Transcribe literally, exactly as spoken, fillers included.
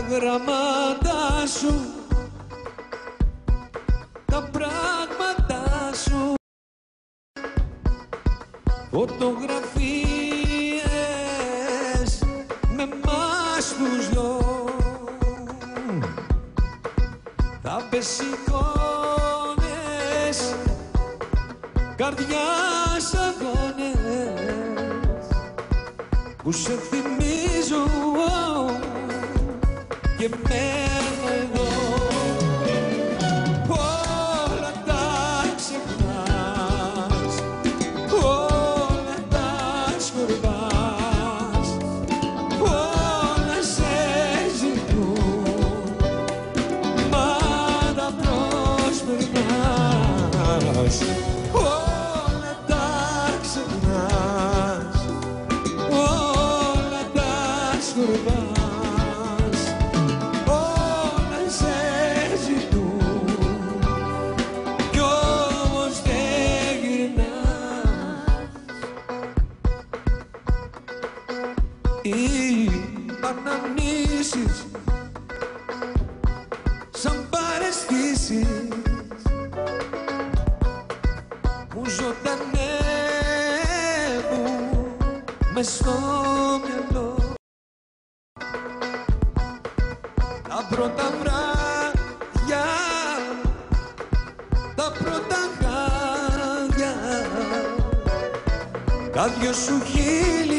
γράμματα σου, τα πράγματα σου, φωτογραφίες με μας τους δυο, θα πες εικόνες, καρδιάς αγώνες που σε θυμίζουν και μένω εδώ. Όλα τα ξεχνάς, όλα τα σκορπάς, όλα σε ζητούν, μα τα προσπερνάς. Όλα τα ξεχνάς, όλα τα σκορπάς, όλα σε ζητούν κι όμως δεν γυρνάς. Οι αναμνήσεις σαν παραισθήσεις μου ζωντανεύουν μες στο μυαλό. Τα πρώτα βράδια, τα πρώτα χάδια, τα δυο σου χείλη